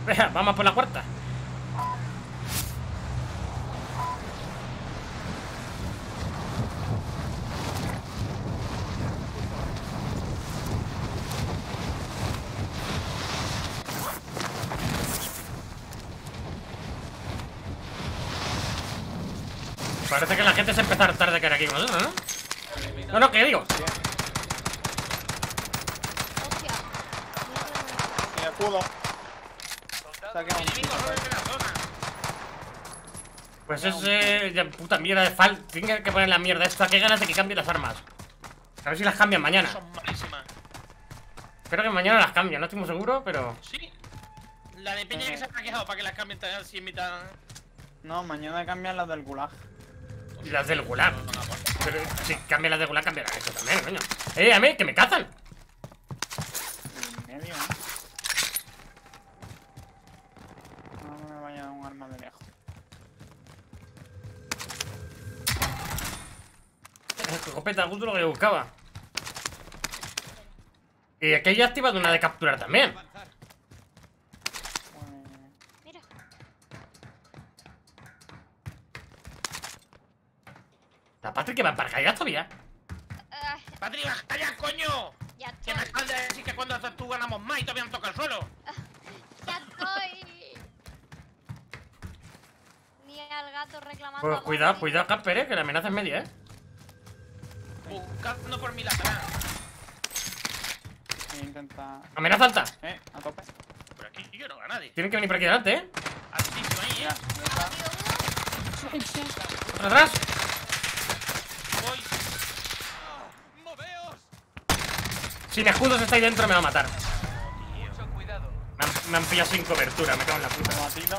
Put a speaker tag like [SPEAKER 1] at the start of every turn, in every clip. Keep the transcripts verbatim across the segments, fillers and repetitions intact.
[SPEAKER 1] Venga, vamos por la cuarta. Parece que la gente se empezó a hartar de caer aquí con nosotros, ¿no? No, no, ¿qué digo?
[SPEAKER 2] Hostia. Y escudo. Saquemos.
[SPEAKER 1] Pues es eh, ya, puta mierda de fal. Tienen que poner la mierda esta. Qué ganas de que cambien las armas. A ver si las cambian mañana.
[SPEAKER 3] Son malísimas.
[SPEAKER 1] Espero que mañana las cambien, no estoy muy seguro, pero...
[SPEAKER 3] Sí. La de Peña que se ha quejado para que las cambien así en mitad.
[SPEAKER 2] No, mañana cambian las del gulag.
[SPEAKER 1] Y las del gulag. Pero si cambian las del gulag, cambiarán eso también, coño. Eh, a mí, que me cazan.
[SPEAKER 2] En medio, ¿eh? No me vaya a dar un arma de lejos.
[SPEAKER 1] Escopeta, justo lo que yo buscaba. Y aquí ya he activado una de capturar también.
[SPEAKER 4] Mira.
[SPEAKER 1] La Patrick que va para allá todavía.
[SPEAKER 4] Ah,
[SPEAKER 3] ¡Patri, baja ya, coño!
[SPEAKER 4] ya
[SPEAKER 3] Que me
[SPEAKER 4] estoy.
[SPEAKER 3] acabas de decir que cuando haces tú ganamos más y todavía no toca el suelo.
[SPEAKER 4] Ya estoy. Ni al gato reclamando.
[SPEAKER 1] Pues
[SPEAKER 4] a
[SPEAKER 1] cuidado,
[SPEAKER 4] Mowgli.
[SPEAKER 1] cuidado, Casper, eh, que la amenaza es media, eh.
[SPEAKER 3] Buscando por mi lateral.
[SPEAKER 2] Voy a intentar.
[SPEAKER 1] Amenaza alta.
[SPEAKER 2] Eh, a tope.
[SPEAKER 3] Por aquí yo no veo a nadie.
[SPEAKER 1] Tienen que venir por aquí delante, eh.
[SPEAKER 3] Altísimo ahí,
[SPEAKER 2] Ya,
[SPEAKER 3] eh.
[SPEAKER 2] ya está.
[SPEAKER 1] Otro atrás.
[SPEAKER 3] Voy.
[SPEAKER 1] Si mi escudo está ahí dentro, me va a matar.
[SPEAKER 3] Mucho cuidado.
[SPEAKER 1] Me han, me han pillado sin cobertura, me cago en la puta.
[SPEAKER 2] Batido.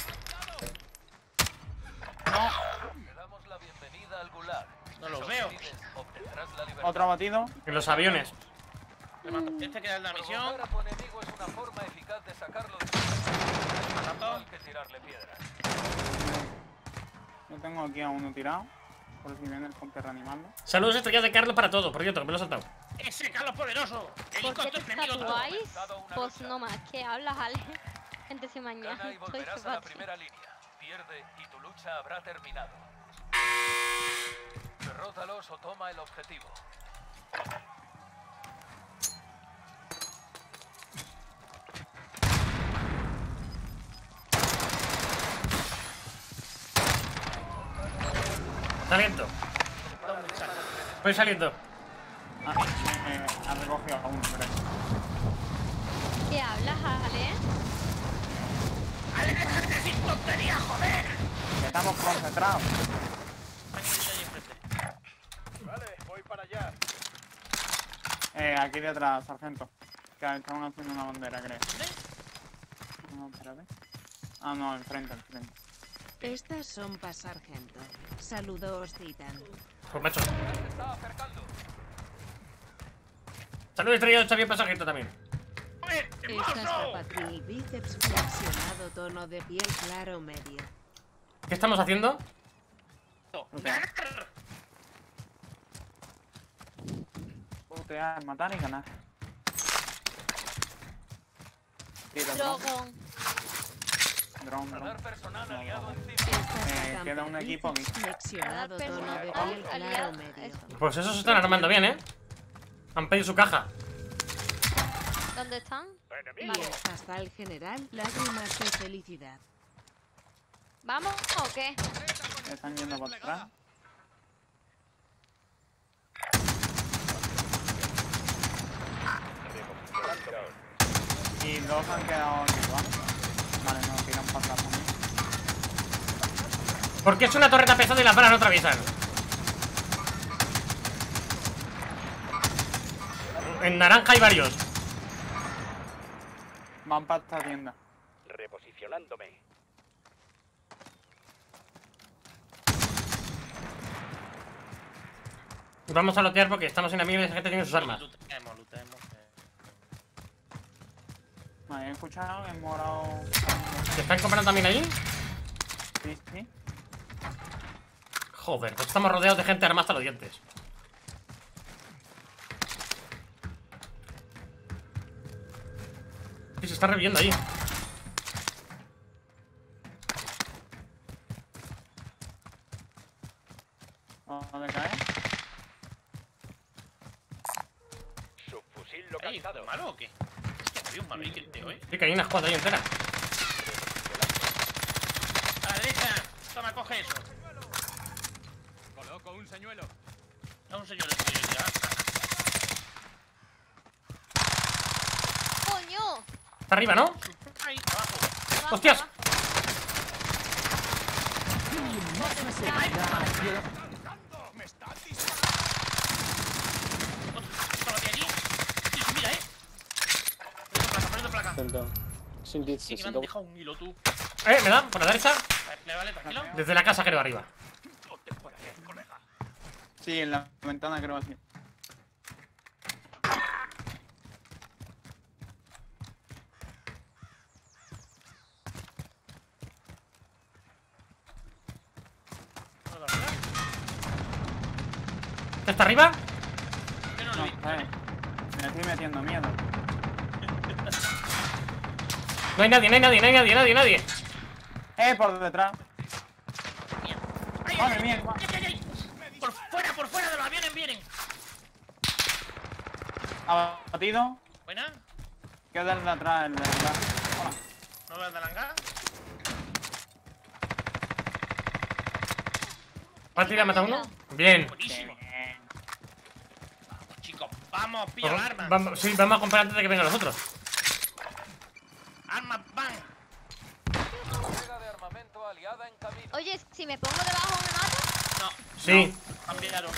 [SPEAKER 5] Te damos la bienvenida al Gulag.
[SPEAKER 3] No los veo.
[SPEAKER 5] Obtendrás la libertad.
[SPEAKER 2] Otro batido.
[SPEAKER 1] En los aviones.
[SPEAKER 3] Me mato. Este queda en la misión.
[SPEAKER 5] Provocar a tu enemigo es una forma eficaz de sacarlo de
[SPEAKER 3] Matado.
[SPEAKER 5] hay que tirarle piedras.
[SPEAKER 2] Yo tengo aquí a uno tirado. Por si viene el compi reanimarlo.
[SPEAKER 1] Saludos estrellas de Carlos para todo, por cierto, que me lo he saltado.
[SPEAKER 3] Ese Carlos poderoso.
[SPEAKER 4] ¿Por
[SPEAKER 3] Helicóptero
[SPEAKER 4] qué te
[SPEAKER 3] enemigo.
[SPEAKER 4] tatuáis? Pues no más, ¿qué hablas, Ale? Gente sin mañana.
[SPEAKER 5] Gana y
[SPEAKER 4] Estoy
[SPEAKER 5] volverás a la
[SPEAKER 4] fatal.
[SPEAKER 5] primera línea. Pierde y tu lucha habrá terminado. Derrótalos o toma el objetivo.
[SPEAKER 1] Saliendo. Voy saliendo.
[SPEAKER 2] Ah, me, me ha recogido a uno, creo.
[SPEAKER 4] ¿Qué hablas, Ale?
[SPEAKER 3] ¡Ale, déjate de decir tonterías, joder!
[SPEAKER 2] Que estamos concentrados.
[SPEAKER 5] Vale, voy para allá.
[SPEAKER 2] Eh, aquí detrás, sargento. Que estaban haciendo una bandera, creo. No, espérate. Ah, no, enfrente, enfrente.
[SPEAKER 6] Estas son para sargento. Saludos, Titan.
[SPEAKER 1] Pues macho.
[SPEAKER 5] Se está acercando.
[SPEAKER 1] Saludos estrellas, está bien pasajito también.
[SPEAKER 3] ¡Joder,
[SPEAKER 6] Estas
[SPEAKER 3] hermoso!
[SPEAKER 6] para Patri. Bíceps flexionado, tono de piel claro medio.
[SPEAKER 1] ¿Qué estamos haciendo?
[SPEAKER 3] ¡Ganar!
[SPEAKER 2] Putear, matar y ganar. Tira, dron,
[SPEAKER 4] Drogon.
[SPEAKER 2] dron, dron.
[SPEAKER 5] Radar personal aliado encima.
[SPEAKER 6] Estas
[SPEAKER 2] Eh,
[SPEAKER 6] para
[SPEAKER 2] queda un equipo aquí.
[SPEAKER 6] bíceps flexionado, tono de
[SPEAKER 4] Personal
[SPEAKER 6] piel claro
[SPEAKER 4] aliado,
[SPEAKER 6] medio.
[SPEAKER 4] eso.
[SPEAKER 1] Pues esos se están armando bien, eh. Han pedido su caja.
[SPEAKER 4] ¿Dónde están?
[SPEAKER 6] Y
[SPEAKER 4] Vale.
[SPEAKER 6] estas para el general, lágrimas de felicidad.
[SPEAKER 4] ¿Vamos o qué?
[SPEAKER 2] Están yendo por atrás. Y dos han quedado aquí, ¿vale? Vale, no, tiran para atrás también.
[SPEAKER 1] Porque es una torreta pesada y las balas no atraviesan. En naranja hay varios.
[SPEAKER 2] Van para esta tienda.
[SPEAKER 5] Reposicionándome.
[SPEAKER 1] Vamos a lotear porque estamos en amigos y esa gente tiene sus armas.
[SPEAKER 3] Lutemos, lutemos.
[SPEAKER 2] Vale, he escuchado que en morado.
[SPEAKER 1] ¿Se están comprando también allí?
[SPEAKER 2] Sí, sí.
[SPEAKER 1] Joder, pues estamos rodeados de gente armada hasta los dientes. Y se está reviviendo ahí.
[SPEAKER 3] Toma, veis que tío, ¿eh?
[SPEAKER 1] Sí, que hay una squad ahí entera.
[SPEAKER 3] A la derecha. Toma, coge eso.
[SPEAKER 7] Coloco un señuelo.
[SPEAKER 3] Es un señor que quiere tirar.
[SPEAKER 4] ¡Coño!
[SPEAKER 1] Está arriba, ¿no?
[SPEAKER 3] Ahí, abajo.
[SPEAKER 4] Abajo,
[SPEAKER 1] ¡Hostias!
[SPEAKER 4] abajo.
[SPEAKER 3] Estaba de allí. Sí, sí, mira, eh. Poniendo placa, poniendo placa.
[SPEAKER 8] Sin diez,
[SPEAKER 3] Sí, que me han
[SPEAKER 8] sin
[SPEAKER 3] dejado un hilo, tú.
[SPEAKER 1] Eh, me da, por la derecha.
[SPEAKER 3] Vale, vale, tranquilo.
[SPEAKER 1] Desde la casa creo arriba.
[SPEAKER 2] Sí, en la ventana creo así.
[SPEAKER 1] ¿Está arriba?
[SPEAKER 3] Yo no lo
[SPEAKER 2] No,
[SPEAKER 3] vi.
[SPEAKER 2] eh. Me estoy metiendo miedo.
[SPEAKER 1] No hay nadie, no hay nadie, no hay nadie, nadie, nadie.
[SPEAKER 2] Eh, por detrás.
[SPEAKER 3] ¡Ay,
[SPEAKER 2] Madre
[SPEAKER 3] ay,
[SPEAKER 2] mía,
[SPEAKER 3] ay, ay, ay! Por fuera, por fuera de los aviones vienen.
[SPEAKER 2] Abatido.
[SPEAKER 3] Buena.
[SPEAKER 2] Queda el de atrás, el de atrás. Hola.
[SPEAKER 3] No veas de langar.
[SPEAKER 1] ¿Va a tirar, mata uno? Bien.
[SPEAKER 3] Buenísimo.
[SPEAKER 2] Bien.
[SPEAKER 3] Vamos, chicos, vamos, pilla las armas.
[SPEAKER 1] Vamos, sí, vamos a comprar antes de que vengan los otros.
[SPEAKER 3] Armas, van.
[SPEAKER 5] Entrega de armamento aliada en camino.
[SPEAKER 4] Oye, si me pongo debajo me mato.
[SPEAKER 3] No,
[SPEAKER 1] Sí.
[SPEAKER 3] cambiaron.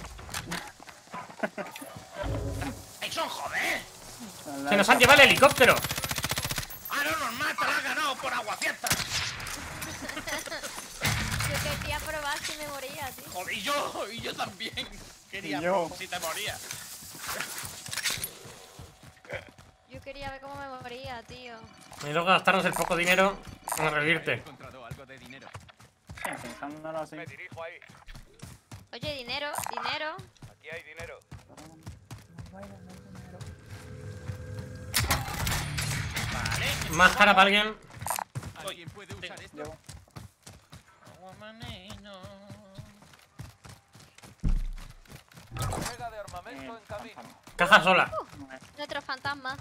[SPEAKER 3] ¡Ay, son joder!
[SPEAKER 1] Se nos han llevado el helicóptero.
[SPEAKER 3] Ah, no, normal, te la has ganado por agua fiesta.
[SPEAKER 4] Yo quería probar si me moría, tío.
[SPEAKER 3] Joder, y yo, y yo también. Quería
[SPEAKER 2] Y yo.
[SPEAKER 3] si te morías.
[SPEAKER 4] Yo quería ver cómo me moría, tío.
[SPEAKER 1] Y luego gastarnos el poco dinero en
[SPEAKER 7] He
[SPEAKER 1] revivirte.
[SPEAKER 7] encontrado algo de dinero.
[SPEAKER 2] Sí, pensándolo así.
[SPEAKER 5] Me dirijo ahí.
[SPEAKER 4] Oye, dinero, dinero.
[SPEAKER 5] Aquí hay dinero.
[SPEAKER 3] Vale.
[SPEAKER 1] Máscara para alguien.
[SPEAKER 7] ¿Alguien puede usar esto?
[SPEAKER 2] Llevo.
[SPEAKER 3] Aguamaneno.
[SPEAKER 5] Entrega de armamento
[SPEAKER 2] Eh,
[SPEAKER 5] en camino.
[SPEAKER 1] Caja sola.
[SPEAKER 2] no es.
[SPEAKER 4] Nuestro fantasma.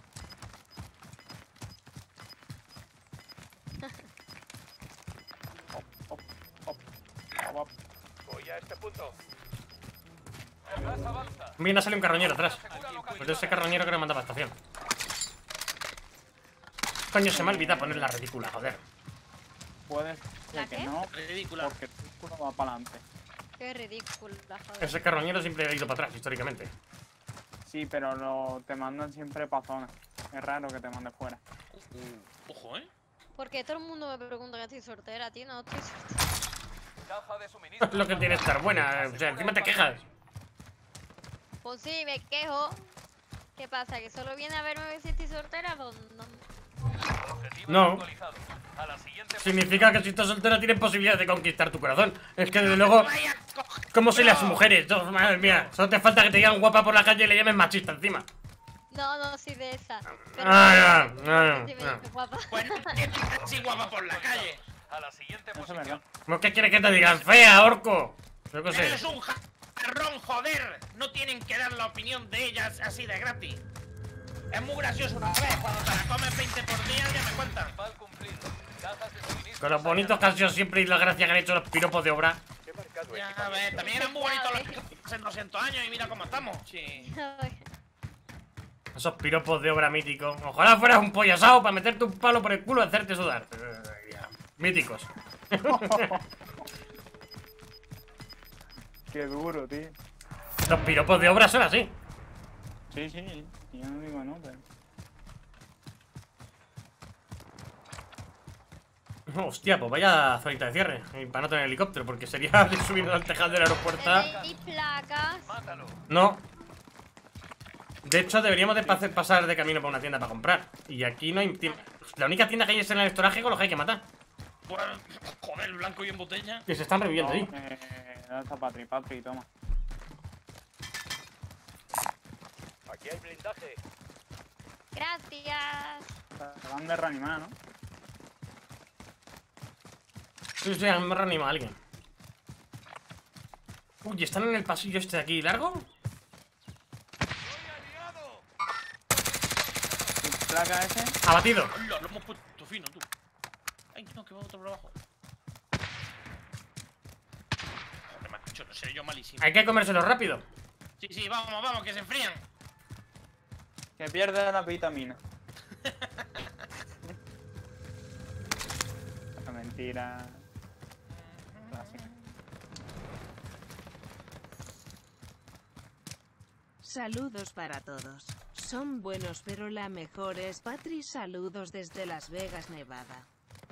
[SPEAKER 2] Hop, hop, hop, hop.
[SPEAKER 5] Voy a este punto. El gas avanza.
[SPEAKER 1] Viene a salir un carroñero atrás.
[SPEAKER 5] Asegura locación.
[SPEAKER 1] Pues ese carroñero que nos manda para la estación. Coño, se me ha olvidado poner la ridícula, joder.
[SPEAKER 2] Puede
[SPEAKER 4] ¿La
[SPEAKER 2] ser que
[SPEAKER 4] qué?
[SPEAKER 2] no,
[SPEAKER 3] Ridícula.
[SPEAKER 2] porque el círculo va para adelante.
[SPEAKER 4] Qué ridículo, joder.
[SPEAKER 1] Ese carroñero siempre ha ido para atrás, históricamente.
[SPEAKER 2] Sí, pero lo, te mandan siempre para zona. Es raro que te mande fuera.
[SPEAKER 3] Uh, ojo, eh.
[SPEAKER 4] Porque todo el mundo me pregunta que estoy soltera, tío. No estoy soltera.
[SPEAKER 5] Caja de suministro.
[SPEAKER 1] Lo que tiene que estar buena. O sea, encima te quejas.
[SPEAKER 4] Pues sí, me quejo. ¿Qué pasa? ¿Que solo viene a verme si estoy soltera? Pues no.
[SPEAKER 5] Objetivo
[SPEAKER 1] No.
[SPEAKER 5] actualizado. A la siguiente.
[SPEAKER 1] Significa que si estás soltera tienes posibilidad de conquistar tu corazón. Es que desde luego,
[SPEAKER 3] Vaya, coge-
[SPEAKER 1] ¿cómo soy las mujeres? Oh, madre mía, solo te falta que te digan guapa por la calle y le llames machista encima.
[SPEAKER 4] No, no soy de esa. Pero
[SPEAKER 1] Ah, no, no,
[SPEAKER 4] sí me
[SPEAKER 1] no.
[SPEAKER 4] dice guapa.
[SPEAKER 3] Pues no tienes así guapa por la calle.
[SPEAKER 5] A la siguiente
[SPEAKER 2] Eso es
[SPEAKER 5] posición.
[SPEAKER 2] verdad.
[SPEAKER 1] ¿Cómo que quieres que te digan fea, orco? Yo qué
[SPEAKER 3] Eres
[SPEAKER 1] sé.
[SPEAKER 3] un jarrón, joder. No tienen que dar la opinión de ellas así de gratis. Es muy gracioso una vez. Cuando te la comes veinte por día, ya me cuentan.
[SPEAKER 5] Mal cumplido. Cajas de suministro.
[SPEAKER 1] Con los bonitos que han sido siempre y la gracia que han hecho los piropos de obra.
[SPEAKER 5] He marcado
[SPEAKER 3] Ya
[SPEAKER 5] equipamiento.
[SPEAKER 3] ves, también eran muy bonitos los que hace doscientos años y mira cómo estamos. Sí.
[SPEAKER 1] Esos piropos de obra míticos. Ojalá fueras un pollo asado para meterte un palo por el culo y hacerte sudar. Míticos.
[SPEAKER 2] Qué duro, tío.
[SPEAKER 1] Los piropos de obra son así.
[SPEAKER 2] Sí, sí, yo no digo no, pero...
[SPEAKER 1] Hostia, pues vaya zonita de cierre. Y para no tener helicóptero, porque sería de subir al tejado del aeropuerto.
[SPEAKER 4] ¿Tenéis placas?
[SPEAKER 5] Mátalo.
[SPEAKER 1] No. De hecho, deberíamos de pas- pasar de camino por una tienda para comprar. Y aquí no hay tienda. La única tienda que hay es en el estoraje con los que hay que matar.
[SPEAKER 3] Pues, joder, blanco y en botella.
[SPEAKER 1] Que se están reviviendo ahí.
[SPEAKER 2] No, eh, ¿dónde está Patri? Patri, toma.
[SPEAKER 5] Aquí hay blindaje.
[SPEAKER 4] Gracias.
[SPEAKER 2] Se van de reanimar, ¿no?
[SPEAKER 1] Sí, sí, me reanima a alguien. Uy, ¿están en el pasillo este de aquí largo?
[SPEAKER 2] Flash placa ese.
[SPEAKER 1] Abatido.
[SPEAKER 3] Lo, lo hemos puesto fino, tú. Ay, no, que va otro por abajo. Joder, macho, no sé yo malísimo.
[SPEAKER 1] Hay que comérselo rápido.
[SPEAKER 3] Sí, sí, vamos, vamos, que se enfrían.
[SPEAKER 2] Que pierde la vitamina. La mentira. Clásica.
[SPEAKER 6] Saludos para todos. Son buenos, pero la mejor es Patri. Saludos desde Las Vegas, Nevada.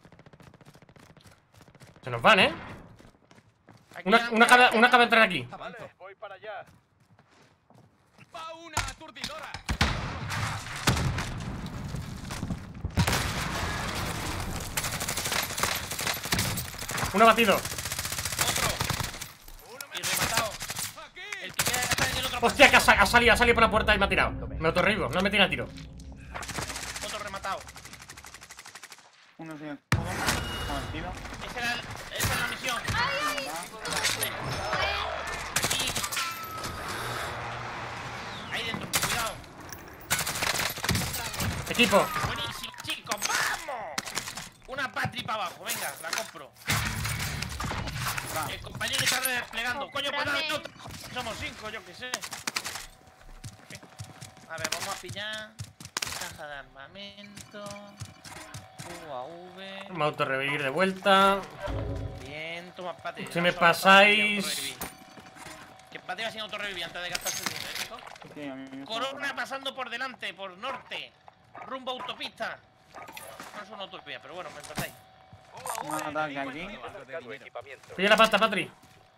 [SPEAKER 1] Se nos van, ¿eh?
[SPEAKER 3] Aquí
[SPEAKER 1] Una,
[SPEAKER 3] han-
[SPEAKER 1] una, acaba, una acaba de entrar aquí.
[SPEAKER 7] Avanzo.
[SPEAKER 5] Voy para allá.
[SPEAKER 7] Va una aturdidora.
[SPEAKER 1] Uno batido.
[SPEAKER 3] Otro. Y rematado.
[SPEAKER 7] Aquí.
[SPEAKER 3] El que queda está en el otro
[SPEAKER 1] Hostia, que ha,
[SPEAKER 3] pasillo.
[SPEAKER 1] sa- ha salido, ha salido por la puerta y me ha tirado. Me autorribo, no me tira tiro.
[SPEAKER 3] Otro rematado.
[SPEAKER 2] Uno sin escudo. Convertido.
[SPEAKER 3] Esa era, el- esa era la misión. Aquí. Ahí dentro, cuidado.
[SPEAKER 1] Equipo.
[SPEAKER 3] Buenísimo, chicos, ¡vamos! Una Patri para abajo, venga, la compro. El compañero está desplegando. Coño, pues dale otra. Somos cinco, yo qué sé. A ver, vamos a pillar. Caja de armamento. U A V.
[SPEAKER 1] Me autorrevivir de vuelta.
[SPEAKER 3] Bien, toma Patri.
[SPEAKER 1] Si me pasáis-
[SPEAKER 3] Que Patri va sin autorrevivir antes de gastar su dinero, chicos.
[SPEAKER 2] Sí, a mí me
[SPEAKER 3] Corona pasando por delante, por norte. Rumbo a autopista. No es una utopía, pero bueno, me entendéis.
[SPEAKER 2] Un ataque aquí.
[SPEAKER 7] Algo de dinero.
[SPEAKER 1] Pilla la pasta, Patri.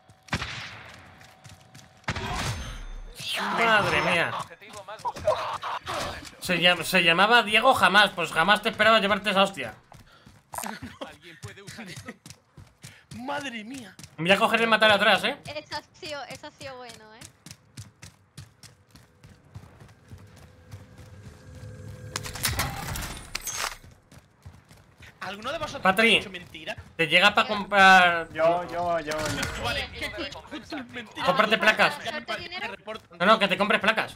[SPEAKER 1] Madre mía.
[SPEAKER 5] Objetivo más buscado.
[SPEAKER 1] Se, llam- se llamaba Diego Jamás. Pues jamás te esperaba llevarte esa hostia.
[SPEAKER 7] ¿Alguien puede usar esto?
[SPEAKER 3] Madre mía.
[SPEAKER 1] Voy a coger el matar atrás, ¿eh?
[SPEAKER 4] Eso ha sido, eso ha sido bueno, ¿eh?
[SPEAKER 3] ¿Alguno de vosotros
[SPEAKER 1] Patri.
[SPEAKER 3] ha dicho mentira?
[SPEAKER 1] Te llega para comprar...
[SPEAKER 2] Yo, yo, yo, yo.
[SPEAKER 3] Vale,
[SPEAKER 4] Sí,
[SPEAKER 3] ¿qué
[SPEAKER 4] sí.
[SPEAKER 3] coño? Justo es mentira.
[SPEAKER 1] Cómprate placas.
[SPEAKER 3] Ya me
[SPEAKER 4] ¿Suelta
[SPEAKER 3] parece que
[SPEAKER 4] dinero?
[SPEAKER 3] reportan.
[SPEAKER 1] No, no, que te compres placas.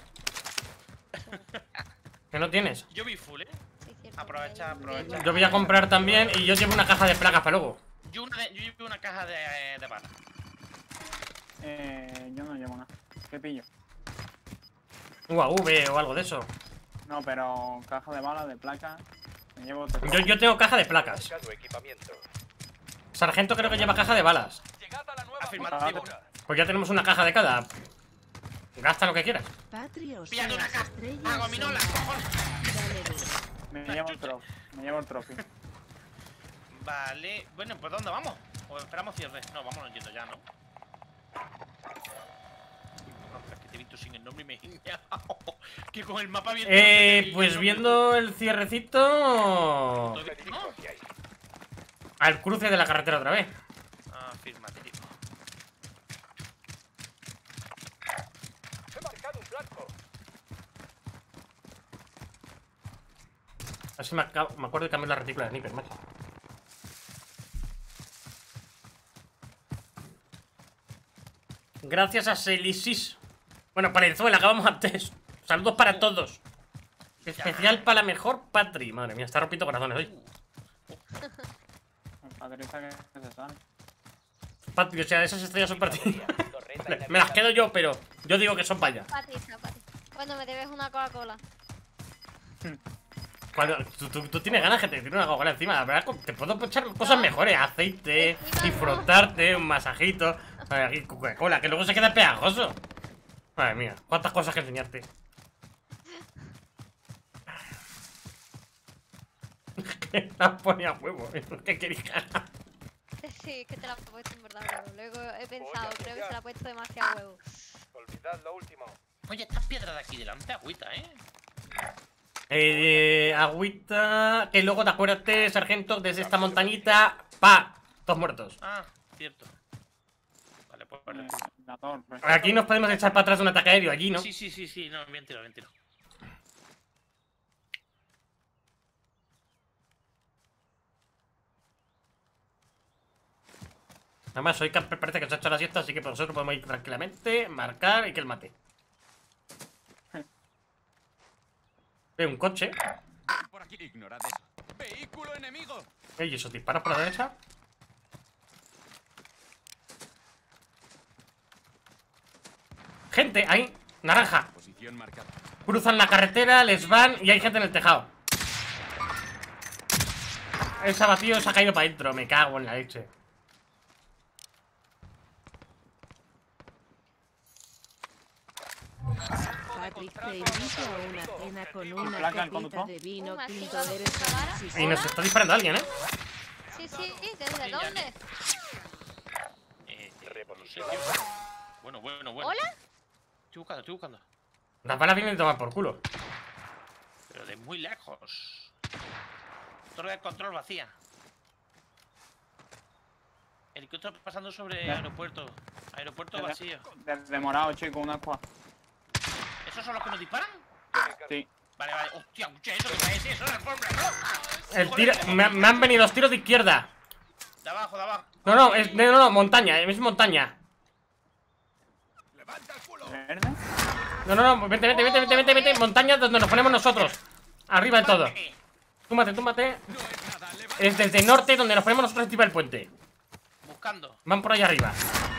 [SPEAKER 1] Que no tienes.
[SPEAKER 3] Yo vi full, ¿eh?
[SPEAKER 4] Sí, cierto,
[SPEAKER 3] Aprovecha,
[SPEAKER 4] porque-
[SPEAKER 3] aprovecha.
[SPEAKER 1] Yo voy a comprar también y yo llevo una caja de placas para luego.
[SPEAKER 3] Yo, una de- yo llevé una caja de, de balas.
[SPEAKER 2] Eh, yo no llevo nada. ¿Qué pillo?
[SPEAKER 1] U A V o algo de eso.
[SPEAKER 2] No, pero caja de balas, de placa. Me llevo tres.
[SPEAKER 1] Yo, yo tengo caja de placas.
[SPEAKER 5] Buscando equipamiento.
[SPEAKER 1] Sargento creo que lleva caja de balas.
[SPEAKER 5] Llegad a la nueva
[SPEAKER 3] Afirmativo.
[SPEAKER 5] zona.
[SPEAKER 1] Pues ya tenemos una caja de cada. Gasta lo que quieras.
[SPEAKER 6] Patri, o sea,
[SPEAKER 3] Píllate una
[SPEAKER 6] las
[SPEAKER 3] caja.
[SPEAKER 6] estrellas
[SPEAKER 3] Hago minola,
[SPEAKER 6] son-
[SPEAKER 3] cojones.
[SPEAKER 6] Dale duro.
[SPEAKER 2] Me llevo el trofeo. Me llevo el trofeo.
[SPEAKER 3] Vale. Bueno, pues ¿dónde vamos? ¿O esperamos cierre? No, vámonos yendo ya, ¿no? No, es que te he visto sin el nombre y me he guiñado. Que con el mapa abierto. no
[SPEAKER 1] Eh,
[SPEAKER 3] te veía
[SPEAKER 1] pues
[SPEAKER 3] el
[SPEAKER 1] viendo el cierrecito.
[SPEAKER 3] nombre. ¿No?
[SPEAKER 1] Al cruce de la carretera otra vez.
[SPEAKER 3] Afirmativo.
[SPEAKER 5] He marcado un blanco.
[SPEAKER 1] Así me, acabo- me acuerdo de cambiar la retícula de sniper, macho. Gracias a Selisis. Bueno, Palenzuela, acabamos antes. Saludos para todos. Especial para la mejor Patri. Madre mía, está rompiendo corazones hoy.
[SPEAKER 2] El padrita que se sale.
[SPEAKER 1] Patri, o sea, esas estrellas son para ti. Me las quedo yo, pero yo digo que son para allá.
[SPEAKER 4] Patricia, Patricia. Cuando me debes una Coca-Cola.
[SPEAKER 1] Cuando, tú, tú- tú tienes ganas que te tire una Coca-Cola encima, la verdad, te puedo echar cosas mejores, aceite, y frotarte, un masajito, aquí Coca-Cola, que luego se queda pegajoso. Madre mía, cuántas cosas que enseñarte. Que la ponía huevo, ¿qué querías que haga?
[SPEAKER 4] Sí, que te la he puesto en verdad huevo. Luego he pensado, creo que se la ha puesto demasiado huevo.
[SPEAKER 5] Olvidad lo último.
[SPEAKER 3] Oye, estas piedras de aquí delante, agüita, ¿eh?
[SPEAKER 1] Eh, agüita, que luego te acuérdate, sargento, desde esta montañita, pa, todos muertos.
[SPEAKER 3] Ah, cierto. Vale, pues.
[SPEAKER 2] Eh, la torre.
[SPEAKER 1] Aquí nos podemos echar para atrás de un ataque aéreo, allí, ¿no?
[SPEAKER 3] Sí, sí, sí, sí, no, bien tiro, bien tiro.
[SPEAKER 1] Además, hoy Camper parece que se ha hecho la siesta, así que pues nosotros podemos ir tranquilamente, marcar y que él mate. Veo un coche.
[SPEAKER 7] Ignorad eso. ¡Vehículo enemigo!
[SPEAKER 1] Ey, ¿esos disparos por la derecha? Gente, ahí, naranja.
[SPEAKER 7] Posición marcada.
[SPEAKER 1] Cruzan la carretera, les van y hay gente en el tejado. El vacío se ha caído para adentro, me cago en la leche.
[SPEAKER 6] Patrick te invito a una cena con una
[SPEAKER 2] Placa al
[SPEAKER 6] copita
[SPEAKER 2] conductor.
[SPEAKER 6] de vino
[SPEAKER 4] Uh, ¿me has
[SPEAKER 6] tinto
[SPEAKER 4] tirado
[SPEAKER 6] eres
[SPEAKER 4] por la vara?
[SPEAKER 6] un
[SPEAKER 1] Y nos está disparando alguien, ¿eh?
[SPEAKER 4] Sí, sí, ¿desde dónde?
[SPEAKER 3] Eh, eh, no sé, tío. Bueno, bueno, bueno.
[SPEAKER 4] ¿Hola?
[SPEAKER 3] Estoy buscando, estoy buscando.
[SPEAKER 1] Las balas vienen de tomar por culo.
[SPEAKER 3] Pero de muy lejos. Torre de control vacía. Helicóptero pasando sobre
[SPEAKER 2] Ya.
[SPEAKER 3] aeropuerto. Aeropuerto vacío.
[SPEAKER 2] Desde morado, chico, una squad.
[SPEAKER 3] ¿Esos son los que nos disparan?
[SPEAKER 2] Sí.
[SPEAKER 3] Vale, vale. Hostia, escucha eso, que parece eso, es alfombra roja.
[SPEAKER 1] El tiro, me, me han venido los tiros de izquierda.
[SPEAKER 3] De abajo, de abajo.
[SPEAKER 1] No, no, es, no, no, montaña, es montaña.
[SPEAKER 2] ¿Verde?
[SPEAKER 1] No, no, no, vete, vete, vete, vete, vete, vete. Montaña donde nos ponemos nosotros. Arriba del todo. Túmate, túmate.
[SPEAKER 7] No es nada. Levanta.
[SPEAKER 1] Es desde el norte donde nos ponemos nosotros encima del puente.
[SPEAKER 3] Buscando.
[SPEAKER 1] Van por allá arriba.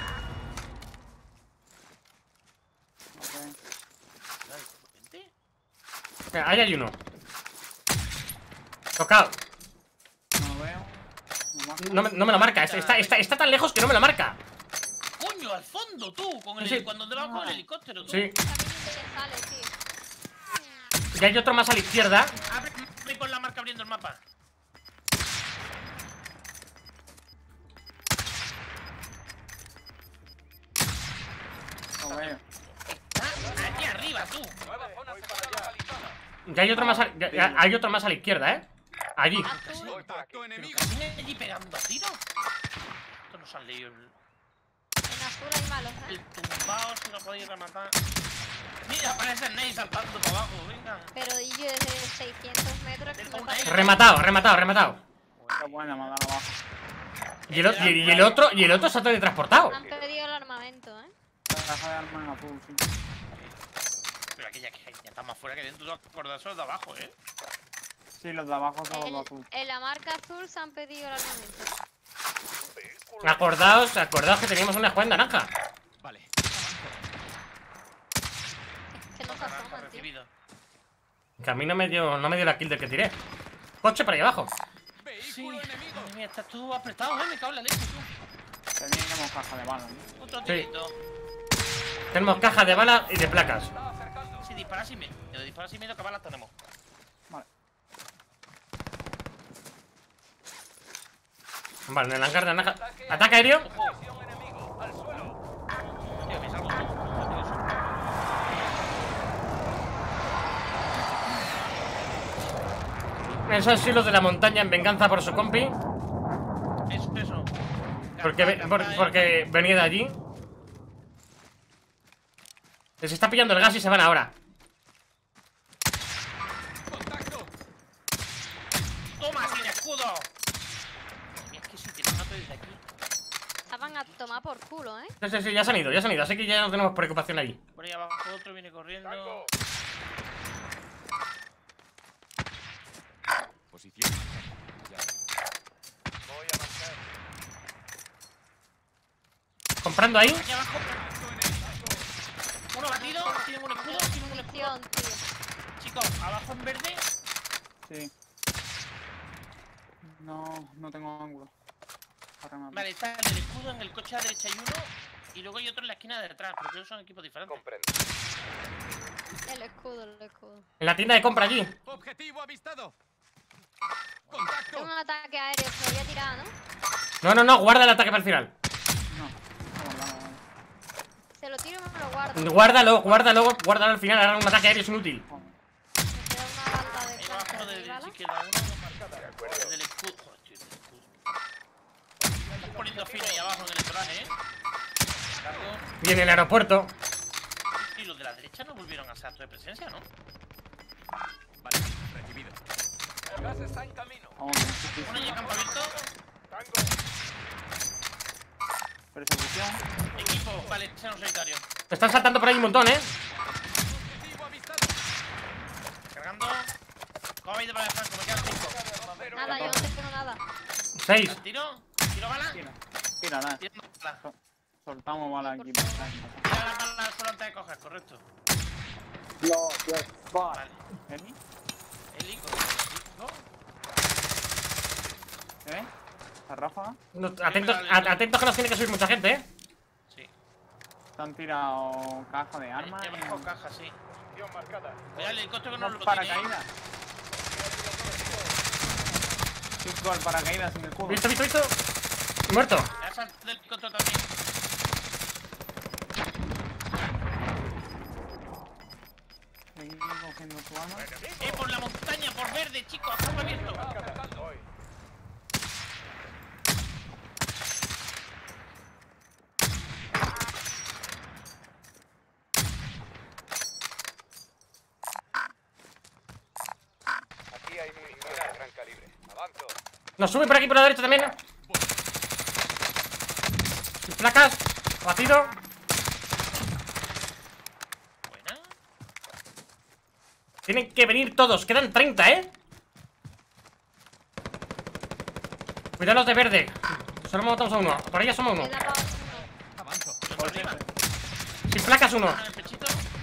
[SPEAKER 3] ¿Vente?
[SPEAKER 1] Mira, ahí hay uno. Tocado.
[SPEAKER 2] No lo veo. No marca.
[SPEAKER 1] No me, no me lo marca, está, está, está tan lejos que no me lo marca.
[SPEAKER 3] Coño, al fondo, tú. Con el,
[SPEAKER 1] Sí, sí.
[SPEAKER 3] Cuando te vas con el helicóptero, tú.
[SPEAKER 1] Sí.
[SPEAKER 4] A mí me sale, tío.
[SPEAKER 1] Y hay otro más a la izquierda.
[SPEAKER 3] Abre y pon la marca abriendo el mapa.
[SPEAKER 2] No veo.
[SPEAKER 3] Ah, aquí arriba, tú.
[SPEAKER 5] Nueva zona asegurada localizada.
[SPEAKER 1] Y hay otro más a, ya- ya- hay otro más a la izquierda, ¿eh? Allí.
[SPEAKER 4] Azul.
[SPEAKER 7] Contacto
[SPEAKER 3] Pero
[SPEAKER 7] enemigo.
[SPEAKER 3] que viene allí pegando tiros. Esto nos han leído el,
[SPEAKER 4] En azul hay malos, ¿eh?
[SPEAKER 3] el tumbao, si lo podéis rematar. Mira, aparece el Ney saltando para abajo, venga.
[SPEAKER 4] Pero y yo desde seiscientos metros que me parece.
[SPEAKER 1] Rematado, rematado, rematado.
[SPEAKER 2] Qué buena, me ha dado abajo.
[SPEAKER 1] Y el, o- y, y el otro, y el otro se ha teletransportado.
[SPEAKER 4] Han pedido el armamento, ¿eh?
[SPEAKER 2] La caja de armas en azul, sí.
[SPEAKER 3] Pero aquella que ya está más fuera que dentro de los cordazos de abajo, eh.
[SPEAKER 2] Sí, los de abajo son los de
[SPEAKER 4] El-
[SPEAKER 2] azul.
[SPEAKER 4] en la marca azul se han pedido el armamento.
[SPEAKER 1] Acordaos, acordaos que teníamos una jugada en naranja.
[SPEAKER 7] Vale.
[SPEAKER 4] Que no se
[SPEAKER 3] Naranja
[SPEAKER 4] asoman, tío.
[SPEAKER 3] recibido.
[SPEAKER 1] Que a mí no me dio, no me dio la kill del que tiré. Coche para ahí abajo.
[SPEAKER 3] Sí,
[SPEAKER 7] Vehículo enemigo.
[SPEAKER 3] madre mía, estás tú apretado, eh. Me cago en la leche, tú.
[SPEAKER 2] Teníamos caja de balas, ¿no?
[SPEAKER 3] Otro
[SPEAKER 1] Sí.
[SPEAKER 3] tirito.
[SPEAKER 1] Tenemos caja de bala y de placas.
[SPEAKER 3] Si disparas sin miedo. Disparas sin miedo, ¿qué balas tenemos?
[SPEAKER 2] Vale.
[SPEAKER 1] Vale, en el hangar de naranja. Ataque aéreo.
[SPEAKER 5] Misión enemigo. Al suelo.
[SPEAKER 3] Tío, me salgo tú.
[SPEAKER 1] Esos han sido los de la montaña en venganza por su compi.
[SPEAKER 3] Eso, eso.
[SPEAKER 1] Porque, ve- por- porque venía de allí. Les está pillando el gas y se van ahora.
[SPEAKER 7] Contacto.
[SPEAKER 3] ¡Toma, sin escudo! Es que si te mato desde aquí.
[SPEAKER 4] Estaban a tomar por culo, ¿eh?
[SPEAKER 1] Sí, sí, sí, ya se han ido, ya se han ido. Así que ya no tenemos preocupación allí.
[SPEAKER 3] Por ahí abajo otro viene corriendo.
[SPEAKER 7] Posición. Ya.
[SPEAKER 5] Voy a marcar.
[SPEAKER 1] Comprando ahí.
[SPEAKER 3] Aquí abajo. Uno batido. Tienen un escudo. Tienen un escudo.
[SPEAKER 4] Munición, tío.
[SPEAKER 3] Chicos, abajo en verde.
[SPEAKER 2] Sí. No, no tengo ángulo. Para rematar.
[SPEAKER 3] Vale, está el del escudo en el coche a la derecha hay uno. Y luego hay otro en la esquina de detrás. Porque ellos son equipos diferentes.
[SPEAKER 5] Comprendo.
[SPEAKER 4] El escudo, el escudo.
[SPEAKER 1] En la tienda de compra allí.
[SPEAKER 7] Objetivo avistado.
[SPEAKER 4] Tengo
[SPEAKER 7] Contacto.
[SPEAKER 4] un ataque aéreo, se lo voy a tirar, ¿no?
[SPEAKER 1] No, no, no, guarda el ataque para el final.
[SPEAKER 2] No. No, no, no.
[SPEAKER 4] Se lo tiro y me lo guardo.
[SPEAKER 1] Guárdalo, guárdalo, guárdalo al final. Ahora un ataque aéreo es inútil.
[SPEAKER 4] Me queda una banda de
[SPEAKER 3] Ahí abajo
[SPEAKER 4] cáncer
[SPEAKER 3] de
[SPEAKER 4] de
[SPEAKER 3] derecha
[SPEAKER 4] bala.
[SPEAKER 3] izquierda uno. El del escudo. Joder, tío, el del escudo. Estás poniendo fino ahí abajo en el traje, eh. Cargo.
[SPEAKER 1] Y en el aeropuerto.
[SPEAKER 3] Y los de la derecha no volvieron a hacer acto de presencia, ¿no?
[SPEAKER 7] Vale. Recibido.
[SPEAKER 5] El gas está en camino.
[SPEAKER 2] Vamos bien, sí, sí,
[SPEAKER 3] Uno
[SPEAKER 2] sí.
[SPEAKER 3] ya campo abierto.
[SPEAKER 2] Persecución.
[SPEAKER 3] Equipo, vale, sea un solitario.
[SPEAKER 1] Están saltando por ahí un montón, ¿eh?
[SPEAKER 7] Objetivo avistado.
[SPEAKER 3] Cargando. ¿Cómo vais de bala de Franco? Me quedan cinco.
[SPEAKER 4] Nada, yo no tengo nada.
[SPEAKER 1] Seis.
[SPEAKER 3] ¿Tiro? ¿Tiro bala?
[SPEAKER 2] Tira, tira, dale.
[SPEAKER 3] Tiro bala.
[SPEAKER 2] Sol- Soltamos bala aquí.
[SPEAKER 4] por favor.
[SPEAKER 3] Tira la bala al suelo antes de coger, correcto. Vale.
[SPEAKER 2] ¿Eli?
[SPEAKER 3] El ico. ¿No?
[SPEAKER 2] ¿Se ve? ¿La ráfaga?
[SPEAKER 1] No, atentos, a- atentos que nos tiene que subir mucha gente, eh.
[SPEAKER 3] Sí.
[SPEAKER 2] Se han tirado caja de armas.
[SPEAKER 3] Lleva
[SPEAKER 2] y-
[SPEAKER 3] con caja, sí. Mira el helicóptero que no
[SPEAKER 2] Unos
[SPEAKER 3] lo tiene.
[SPEAKER 2] paracaídas. Cinco al paracaídas sin el cubo.
[SPEAKER 1] Visto, visto, visto. Muerto.
[SPEAKER 3] Ya sale del helicóptero también.
[SPEAKER 2] Seguir cogiendo su arma.
[SPEAKER 3] Eh, por la montaña, por verde, chicos, está abierto.
[SPEAKER 7] Aquí hay munición de gran calibre. Avanzo.
[SPEAKER 1] Nos sube por aquí por la derecha también. Placas. Batido.
[SPEAKER 3] Buena.
[SPEAKER 1] Tienen que venir todos. Quedan treinta, eh. Cuidado los de verde. Solo matamos a uno. Por ella somos uno.
[SPEAKER 4] Queda pa-
[SPEAKER 7] Avanzo.
[SPEAKER 3] Por arriba.
[SPEAKER 1] Sin placas uno.
[SPEAKER 3] Uno en el pechito.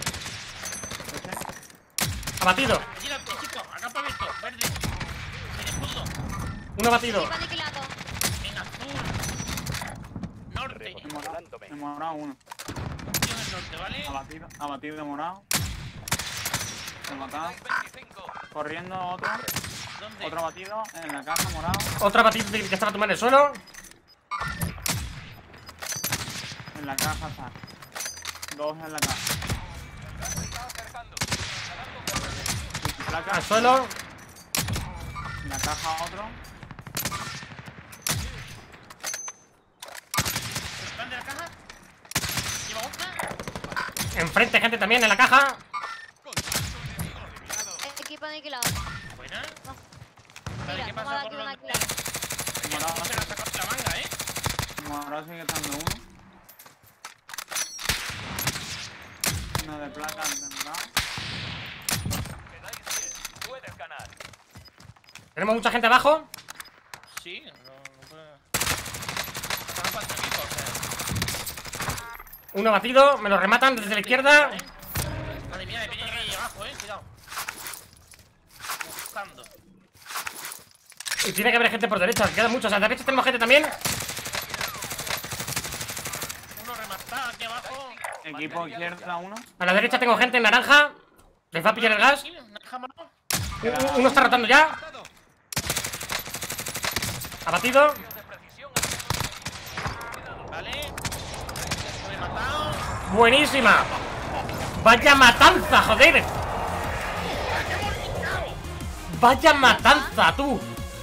[SPEAKER 1] Abatido.
[SPEAKER 3] Mira, chico, acá para abierto, verde. Sin escudo.
[SPEAKER 1] Uno abatido.
[SPEAKER 4] Equipo aniquilado.
[SPEAKER 3] En azul. Norte.
[SPEAKER 2] En morado, en morado uno.
[SPEAKER 3] Un tío en el norte, ¿vale?
[SPEAKER 2] Abatido, abatido de morado. Se matado.
[SPEAKER 7] veinticinco.
[SPEAKER 2] Corriendo otro.
[SPEAKER 3] ¿Dónde?
[SPEAKER 2] Otro abatido en la caja morado.
[SPEAKER 1] Otro abatido que estaba tumbado en el suelo.
[SPEAKER 2] En la caja está. Dos en la caja. Placa.
[SPEAKER 1] Al suelo.
[SPEAKER 2] En la caja otro.
[SPEAKER 3] ¿Están de la caja? ¿Lleva otra?
[SPEAKER 1] Enfrente gente también en la caja.
[SPEAKER 4] Equipo aniquilado.
[SPEAKER 3] Buena. Vale,
[SPEAKER 4] Mira,
[SPEAKER 3] ¿qué
[SPEAKER 4] vamos a
[SPEAKER 3] pasa
[SPEAKER 4] dar
[SPEAKER 3] por
[SPEAKER 4] aquí
[SPEAKER 3] los
[SPEAKER 4] una
[SPEAKER 3] de-
[SPEAKER 4] clave.
[SPEAKER 3] Que no se la sacó de la manga, ¿eh?
[SPEAKER 2] En morado sigue estando uno. Uno de placa de morado.
[SPEAKER 7] Quedáis diez. Puedes ganar.
[SPEAKER 1] Tenemos mucha gente abajo.
[SPEAKER 3] Sí, no, no puede. Están cuatro equipos, o sea.
[SPEAKER 1] Uno abatido. Me lo rematan desde la izquierda.
[SPEAKER 3] Madre mía, me viene ahí abajo, eh, cuidado. Buscando.
[SPEAKER 1] Y tiene que haber gente por derecha. Quedan muchos. A la derecha tenemos gente también.
[SPEAKER 3] Uno rematado aquí abajo.
[SPEAKER 2] Equipo izquierda uno.
[SPEAKER 1] A la derecha tengo gente en naranja. Les va a pillar el gas.
[SPEAKER 3] Sí, naranja morado.
[SPEAKER 1] U- Uno está rotando ya. Abatido.
[SPEAKER 3] Vale. Rematado.
[SPEAKER 1] Buenísima. Vaya matanza, joder. Vaya matanza, tú.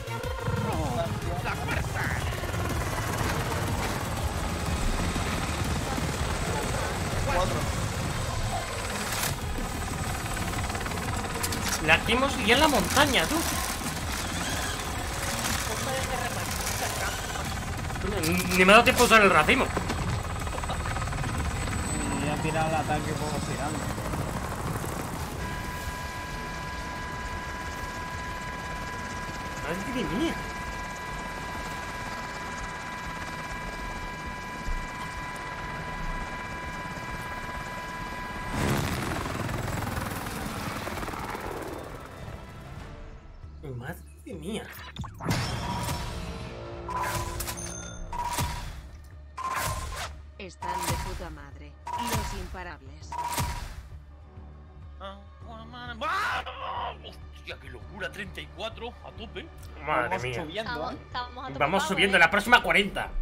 [SPEAKER 1] La que hemos y en la montaña, tú. Ni me ha dado tiempo a usar el racimo.
[SPEAKER 2] Y ya tirado el ataque por tirando.
[SPEAKER 1] Madre mía. Madre mía.
[SPEAKER 6] Están de puta madre. Los imparables.
[SPEAKER 3] Ah, bueno, madre- ¡Ah! Hostia, qué locura, treinta y cuatro a tope.
[SPEAKER 1] Madre
[SPEAKER 2] Vamos
[SPEAKER 1] mía.
[SPEAKER 2] subiendo,
[SPEAKER 4] Estamos,
[SPEAKER 2] ¿eh?
[SPEAKER 4] estamos a tope
[SPEAKER 1] Vamos
[SPEAKER 4] pavo,
[SPEAKER 1] subiendo.
[SPEAKER 4] ¿eh?
[SPEAKER 1] La próxima cuarenta.